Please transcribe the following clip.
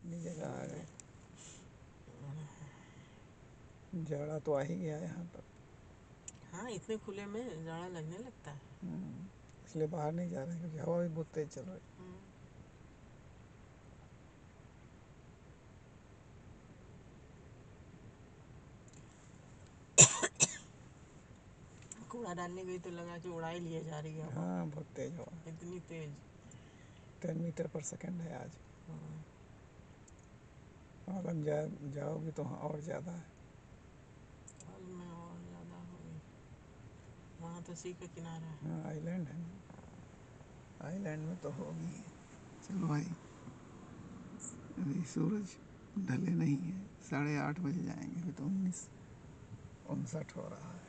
اپنی جگہ آ گئے. جاڑا تو آ ہی گیا یہاں پر. ہاں اتنے کھلے میں جاڑا لگنے لگتا ہے. اس لیے باہر نہیں جا رہے ہیں کیونکہ ہوا بھی بہت تیز چل رہی ہے. کوڑا ڈالنے گئی تو لگا کہ اڑائی لیے جا رہی ہے ہوا. ہاں بہت تیز ہوا. اتنی تیز. 10 میٹر پر سیکنڈ ہے آج. اور جاؤ گی تو وہاں اور زیادہ ہے. حال میں اور زیادہ ہوگی. وہاں تو سی کا کنارہ ہے. ہاں آئی لینڈ ہے نا. آئی لینڈ میں تو ہوگی. چلو بھائی ابھی سورج ڈھلے نہیں ہے. 8:30 بجے جائیں گے. ابھی تو 19:59 ہو رہا ہے.